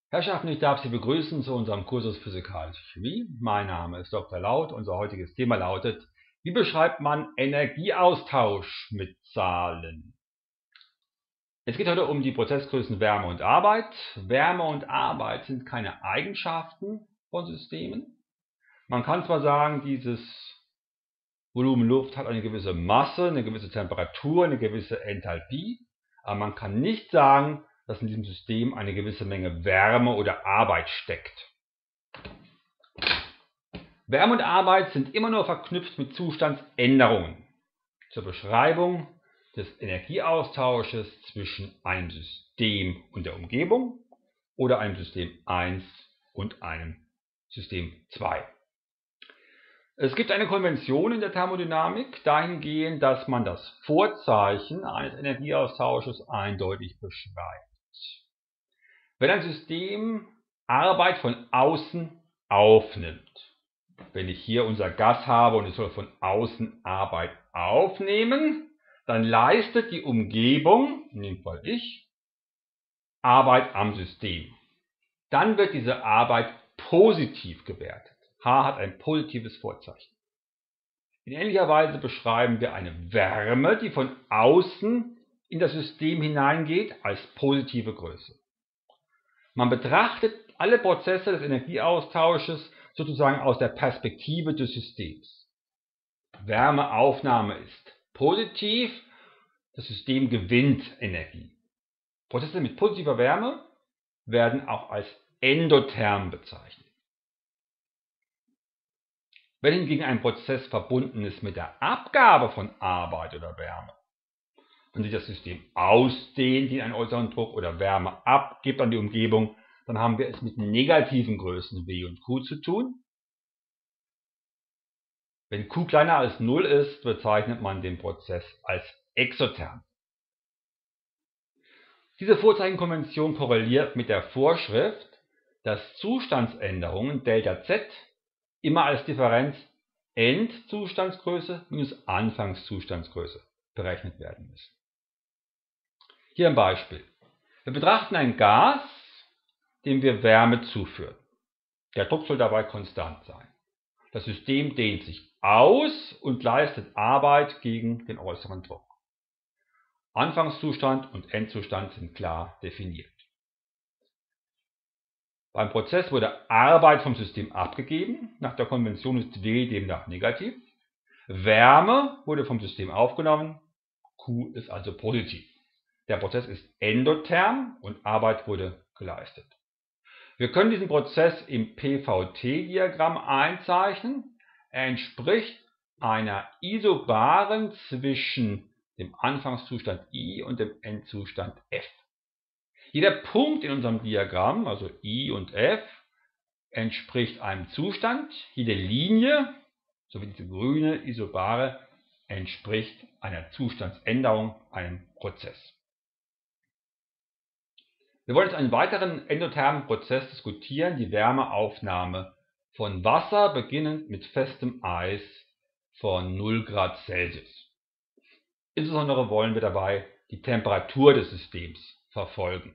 Herrschaften, ich darf Sie begrüßen zu unserem Kursus Physikalische Chemie. Mein Name ist Dr. Laut. Unser heutiges Thema lautet: Wie beschreibt man Energieaustausch mit Zahlen? Es geht heute um die Prozessgrößen Wärme und Arbeit. Wärme und Arbeit sind keine Eigenschaften von Systemen. Man kann zwar sagen, dieses Volumen Luft hat eine gewisse Masse, eine gewisse Temperatur, eine gewisse Enthalpie, aber man kann nicht sagen, dass in diesem System eine gewisse Menge Wärme oder Arbeit steckt. Wärme und Arbeit sind immer nur verknüpft mit Zustandsänderungen zur Beschreibung des Energieaustausches zwischen einem System und der Umgebung oder einem System 1 und einem System 2. Es gibt eine Konvention in der Thermodynamik dahingehend, dass man das Vorzeichen eines Energieaustausches eindeutig beschreibt. Wenn ein System Arbeit von außen aufnimmt, wenn ich hier unser Gas habe und es soll von außen Arbeit aufnehmen, dann leistet die Umgebung, in dem Fall ich, Arbeit am System. Dann wird diese Arbeit positiv gewertet. H hat ein positives Vorzeichen. In ähnlicher Weise beschreiben wir eine Wärme, die von außen in das System hineingeht, als positive Größe. Man betrachtet alle Prozesse des Energieaustausches sozusagen aus der Perspektive des Systems. Wärmeaufnahme ist positiv, das System gewinnt Energie. Prozesse mit positiver Wärme werden auch als endotherm bezeichnet. Wenn hingegen ein Prozess verbunden ist mit der Abgabe von Arbeit oder Wärme und sich das System ausdehnt in einen äußeren Druck oder Wärme abgibt an die Umgebung, dann haben wir es mit negativen Größen W und Q zu tun. Wenn Q kleiner als 0 ist, bezeichnet man den Prozess als exotherm. Diese Vorzeichenkonvention korreliert mit der Vorschrift, dass Zustandsänderungen Δz immer als Differenz Endzustandsgröße minus Anfangszustandsgröße berechnet werden müssen. Hier ein Beispiel. Wir betrachten ein Gas, dem wir Wärme zuführen. Der Druck soll dabei konstant sein. Das System dehnt sich aus und leistet Arbeit gegen den äußeren Druck. Anfangszustand und Endzustand sind klar definiert. Beim Prozess wurde Arbeit vom System abgegeben, nach der Konvention ist W demnach negativ. Wärme wurde vom System aufgenommen, Q ist also positiv. Der Prozess ist endotherm und Arbeit wurde geleistet. Wir können diesen Prozess im PVT-Diagramm einzeichnen. Er entspricht einer Isobaren zwischen dem Anfangszustand I und dem Endzustand F. Jeder Punkt in unserem Diagramm, also I und F, entspricht einem Zustand. Jede Linie, so wie diese grüne Isobare, entspricht einer Zustandsänderung, einem Prozess. Wir wollen jetzt einen weiteren endothermen Prozess diskutieren, die Wärmeaufnahme von Wasser, beginnend mit festem Eis von 0 Grad Celsius. Insbesondere wollen wir dabei die Temperatur des Systems verfolgen.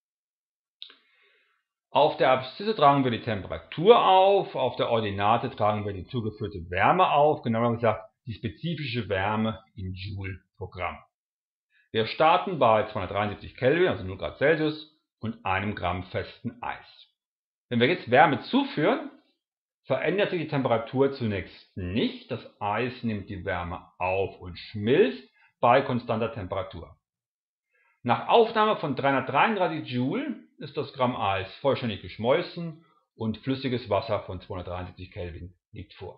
Auf der Abszisse tragen wir die Temperatur auf der Ordinate tragen wir die zugeführte Wärme auf, genauer gesagt die spezifische Wärme in Joule pro Gramm. Wir starten bei 273 Kelvin, also 0 Grad Celsius, und 1 Gramm festen Eis. Wenn wir jetzt Wärme zuführen, verändert sich die Temperatur zunächst nicht. Das Eis nimmt die Wärme auf und schmilzt bei konstanter Temperatur. Nach Aufnahme von 333 Joule ist das Gramm Eis vollständig geschmolzen und flüssiges Wasser von 273 Kelvin liegt vor.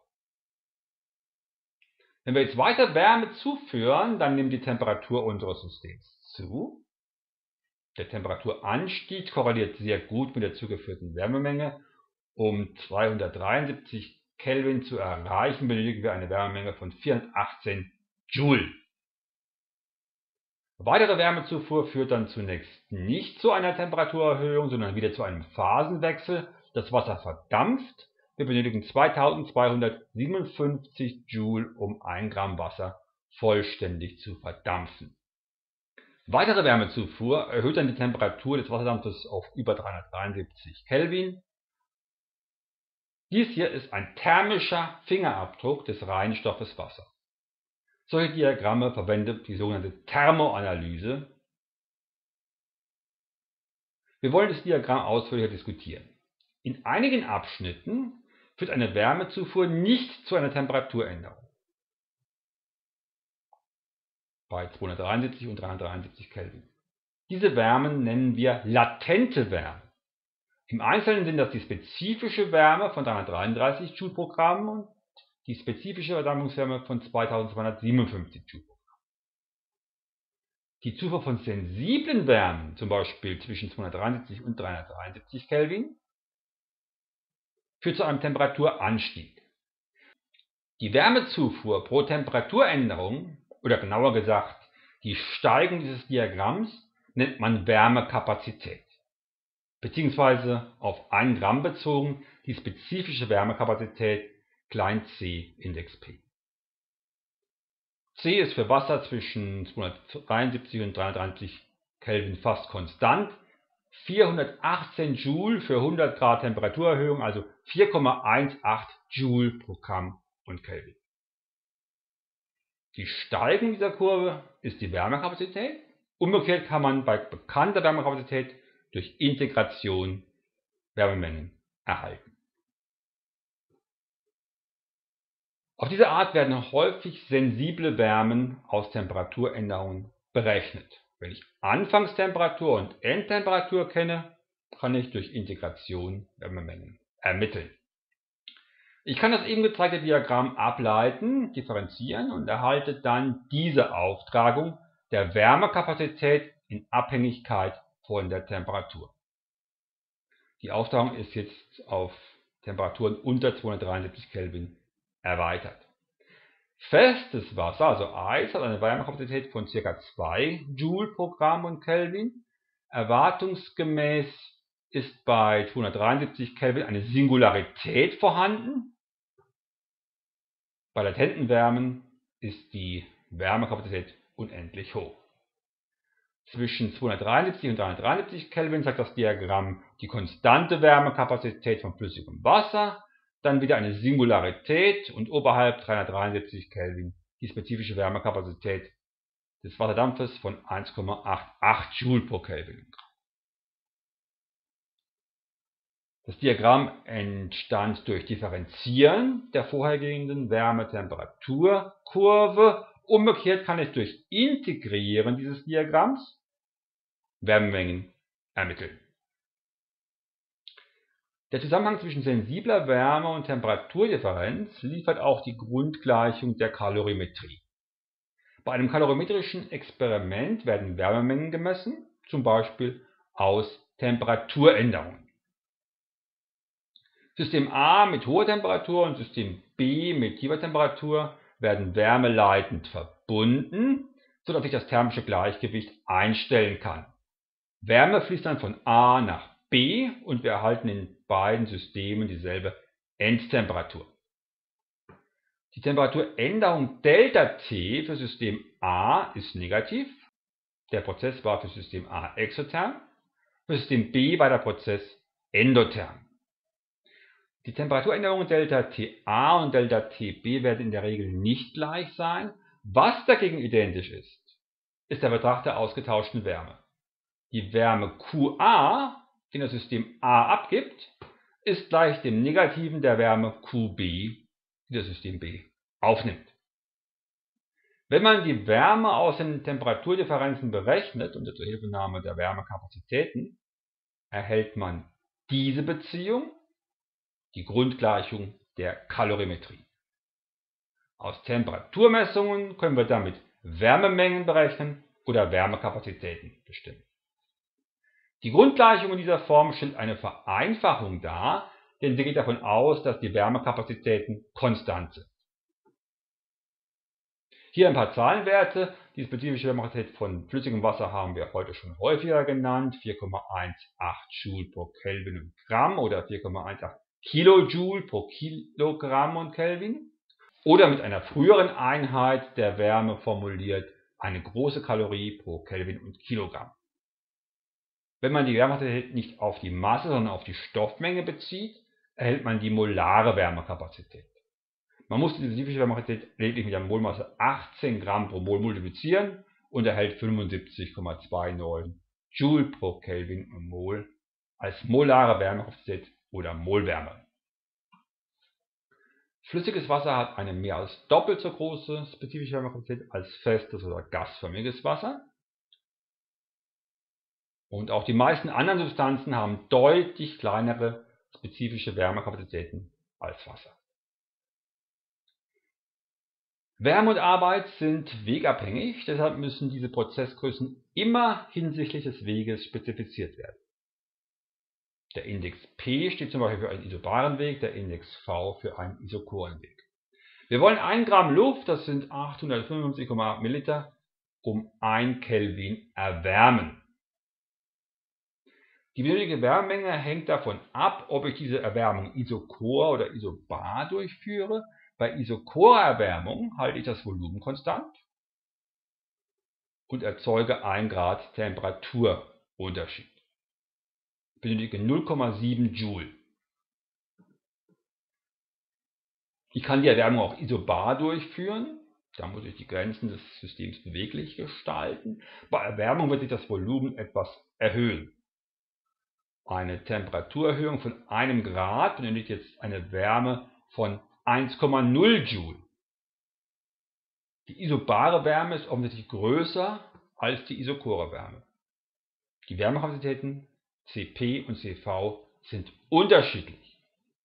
Wenn wir jetzt weiter Wärme zuführen, dann nimmt die Temperatur unseres Systems zu. Der Temperaturanstieg korreliert sehr gut mit der zugeführten Wärmemenge. Um 273 Kelvin zu erreichen, benötigen wir eine Wärmemenge von 418 Joule. Weitere Wärmezufuhr führt dann zunächst nicht zu einer Temperaturerhöhung, sondern wieder zu einem Phasenwechsel. Das Wasser verdampft. Wir benötigen 2257 Joule, um 1 Gramm Wasser vollständig zu verdampfen. Weitere Wärmezufuhr erhöht dann die Temperatur des Wasserdampfes auf über 373 Kelvin. Dies hier ist ein thermischer Fingerabdruck des Reinstoffes Wasser. Solche Diagramme verwendet die sogenannte Thermoanalyse. Wir wollen das Diagramm ausführlicher diskutieren. In einigen Abschnitten führt eine Wärmezufuhr nicht zu einer Temperaturänderung. Bei 273 und 373 Kelvin. Diese Wärmen nennen wir latente Wärme. Im Einzelnen sind das die spezifische Wärme von 333 Joule pro Gramm und die spezifische Verdampfungswärme von 2257 Joule pro Gramm. Die Zufuhr von sensiblen Wärmen, zum Beispiel zwischen 273 und 373 Kelvin, führt zu einem Temperaturanstieg. Die Wärmezufuhr pro Temperaturänderung, oder genauer gesagt die Steigung dieses Diagramms, nennt man Wärmekapazität, beziehungsweise auf 1 Gramm bezogen die spezifische Wärmekapazität c Index P. C ist für Wasser zwischen 273 und 373 Kelvin fast konstant, 418 Joule für 100 Grad Temperaturerhöhung, also 4,18 Joule pro Gramm und Kelvin. Die Steigung dieser Kurve ist die Wärmekapazität. Umgekehrt kann man bei bekannter Wärmekapazität durch Integration Wärmemengen erhalten. Auf diese Art werden häufig sensible Wärmen aus Temperaturänderungen berechnet. Wenn ich Anfangstemperatur und Endtemperatur kenne, kann ich durch Integration Wärmemengen ermitteln. Ich kann das eben gezeigte Diagramm ableiten, differenzieren und erhalte dann diese Auftragung der Wärmekapazität in Abhängigkeit von der Temperatur. Die Auftragung ist jetzt auf Temperaturen unter 273 Kelvin erweitert. Festes Wasser, also Eis, hat eine Wärmekapazität von ca. 2 Joule pro Gramm und Kelvin. Erwartungsgemäß ist bei 273 Kelvin eine Singularität vorhanden. Bei latenten Wärmen ist die Wärmekapazität unendlich hoch. Zwischen 273 und 373 Kelvin zeigt das Diagramm die konstante Wärmekapazität von flüssigem Wasser, dann wieder eine Singularität und oberhalb 373 Kelvin die spezifische Wärmekapazität des Wasserdampfes von 1,88 Joule pro Kelvin. Das Diagramm entstand durch Differenzieren der vorhergehenden Wärmetemperaturkurve. Umgekehrt kann ich durch Integrieren dieses Diagramms Wärmemengen ermitteln. Der Zusammenhang zwischen sensibler Wärme und Temperaturdifferenz liefert auch die Grundgleichung der Kalorimetrie. Bei einem kalorimetrischen Experiment werden Wärmemengen gemessen, zum Beispiel aus Temperaturänderungen. System A mit hoher Temperatur und System B mit tiefer Temperatur werden wärmeleitend verbunden, sodass ich das thermische Gleichgewicht einstellen kann. Wärme fließt dann von A nach B und wir erhalten in beiden Systemen dieselbe Endtemperatur. Die Temperaturänderung ΔT für System A ist negativ. Der Prozess war für System A exotherm. Für System B war der Prozess endotherm. Die Temperaturänderungen ΔTA und ΔTB werden in der Regel nicht gleich sein. Was dagegen identisch ist, ist der Betrag der ausgetauschten Wärme. Die Wärme QA, die das System A abgibt, ist gleich dem Negativen der Wärme QB, die das System B aufnimmt. Wenn man die Wärme aus den Temperaturdifferenzen berechnet unter Zuhilfenahme der Wärmekapazitäten, erhält man diese Beziehung, die Grundgleichung der Kalorimetrie. Aus Temperaturmessungen können wir damit Wärmemengen berechnen oder Wärmekapazitäten bestimmen. Die Grundgleichung in dieser Form stellt eine Vereinfachung dar, denn sie geht davon aus, dass die Wärmekapazitäten konstant sind. Hier ein paar Zahlenwerte. Die spezifische Wärmekapazität von flüssigem Wasser haben wir heute schon häufiger genannt. 4,18 Joule pro Kelvin und Gramm oder 4,18 Kilojoule pro Kilogramm und Kelvin. Oder mit einer früheren Einheit der Wärme formuliert eine große Kalorie pro Kelvin und Kilogramm. Wenn man die Wärmekapazität nicht auf die Masse, sondern auf die Stoffmenge bezieht, erhält man die molare Wärmekapazität. Man muss die spezifische Wärmekapazität lediglich mit der Molmasse 18 Gramm pro Mol multiplizieren und erhält 75,29 Joule pro Kelvin und Mol als molare Wärmekapazität oder Molwärme. Flüssiges Wasser hat eine mehr als doppelt so große spezifische Wärmekapazität als festes oder gasförmiges Wasser. Und auch die meisten anderen Substanzen haben deutlich kleinere spezifische Wärmekapazitäten als Wasser. Wärme und Arbeit sind wegabhängig, deshalb müssen diese Prozessgrößen immer hinsichtlich des Weges spezifiziert werden. Der Index P steht zum Beispiel für einen isobaren Weg, der Index V für einen isochoren Weg. Wir wollen 1 Gramm Luft, das sind 855,8 Milliliter, um 1 Kelvin erwärmen. Die benötigte Wärmemenge hängt davon ab, ob ich diese Erwärmung isochor oder isobar durchführe. Bei isochorer Erwärmung halte ich das Volumen konstant und erzeuge 1 Grad Temperaturunterschied. Ich benötige 0,7 Joule. Ich kann die Erwärmung auch isobar durchführen. Da muss ich die Grenzen des Systems beweglich gestalten. Bei Erwärmung wird sich das Volumen etwas erhöhen. Eine Temperaturerhöhung von 1 Grad benötigt jetzt eine Wärme von 1,0 Joule. Die isobare Wärme ist offensichtlich größer als die isochore Wärme. Die Wärmekapazitäten Cp und Cv sind unterschiedlich.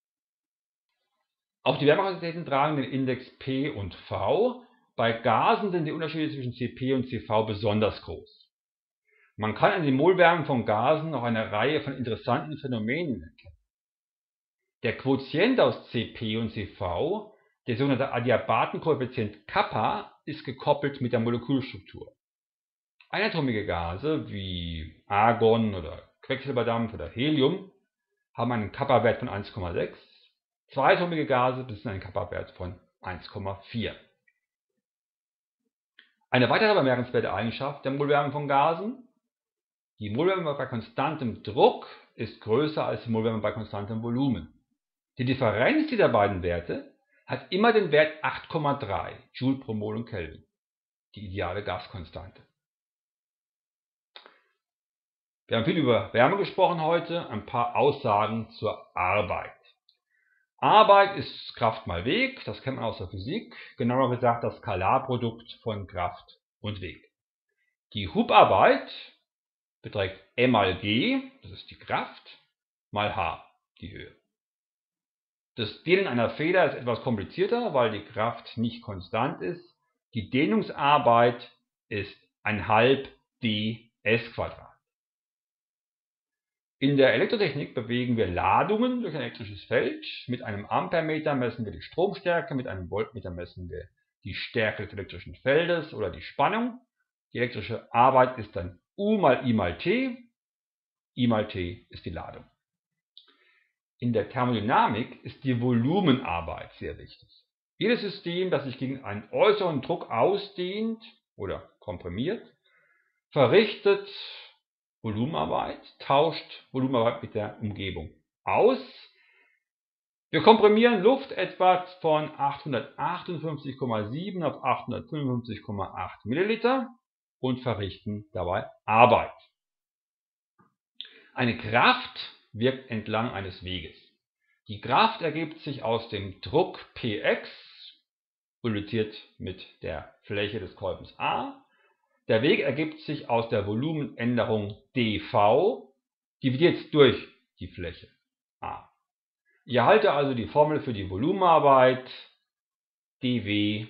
Auch die Wärmekapazitäten tragen den Index P und V. Bei Gasen sind die Unterschiede zwischen Cp und Cv besonders groß. Man kann an den Molwärmen von Gasen noch eine Reihe von interessanten Phänomenen erkennen. Der Quotient aus Cp und Cv, der sogenannte Adiabatenkoeffizient Kappa, ist gekoppelt mit der Molekülstruktur. Einatomige Gase wie Argon oder Quecksilberdampf oder Helium haben einen Kappa-Wert von 1,6. Zweiatomige Gase besitzen einen Kappa-Wert von 1,4. Eine weitere bemerkenswerte Eigenschaft der Molwärme von Gasen: die Molwärme bei konstantem Druck ist größer als die Molwärme bei konstantem Volumen. Die Differenz dieser beiden Werte hat immer den Wert 8,3 Joule pro Mol und Kelvin, die ideale Gaskonstante. Wir haben viel über Wärme gesprochen heute, ein paar Aussagen zur Arbeit. Arbeit ist Kraft mal Weg, das kennt man aus der Physik, genauer gesagt das Skalarprodukt von Kraft und Weg. Die Hubarbeit beträgt M mal G, das ist die Kraft, mal H, die Höhe. Das Dehnen einer Feder ist etwas komplizierter, weil die Kraft nicht konstant ist. Die Dehnungsarbeit ist 1/2 ds². In der Elektrotechnik bewegen wir Ladungen durch ein elektrisches Feld. Mit einem Ampermeter messen wir die Stromstärke, mit einem Voltmeter messen wir die Stärke des elektrischen Feldes oder die Spannung. Die elektrische Arbeit ist dann U mal I mal T. I mal T ist die Ladung. In der Thermodynamik ist die Volumenarbeit sehr wichtig. Jedes System, das sich gegen einen äußeren Druck ausdehnt oder komprimiert, verrichtet Volumenarbeit, tauscht Volumenarbeit mit der Umgebung aus. Wir komprimieren Luft etwa von 858,7 auf 855,8 Milliliter und verrichten dabei Arbeit. Eine Kraft wirkt entlang eines Weges. Die Kraft ergibt sich aus dem Druck Px, multipliziert mit der Fläche des Kolbens A. Der Weg ergibt sich aus der Volumenänderung dV, dividiert durch die Fläche A. Ich erhalte also die Formel für die Volumenarbeit dW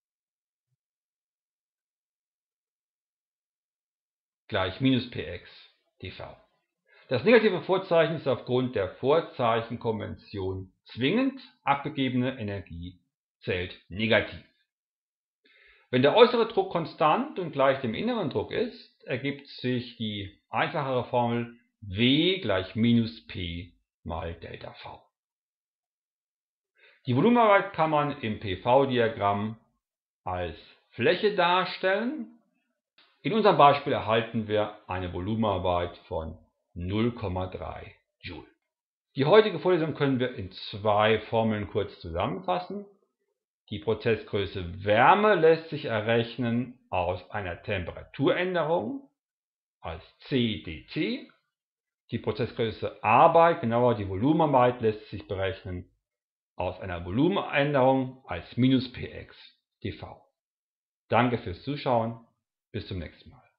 gleich minus Px dV. Das negative Vorzeichen ist aufgrund der Vorzeichenkonvention zwingend, abgegebene Energie zählt negativ. Wenn der äußere Druck konstant und gleich dem inneren Druck ist, ergibt sich die einfachere Formel W gleich minus P mal Delta V. Die Volumenarbeit kann man im PV-Diagramm als Fläche darstellen. In unserem Beispiel erhalten wir eine Volumenarbeit von 0,3 Joule. Die heutige Vorlesung können wir in 2 Formeln kurz zusammenfassen. Die Prozessgröße Wärme lässt sich errechnen aus einer Temperaturänderung als CdT. Die Prozessgröße Arbeit, genauer die Volumenarbeit, lässt sich berechnen aus einer Volumenänderung als -Px dV. Danke fürs Zuschauen, bis zum nächsten Mal.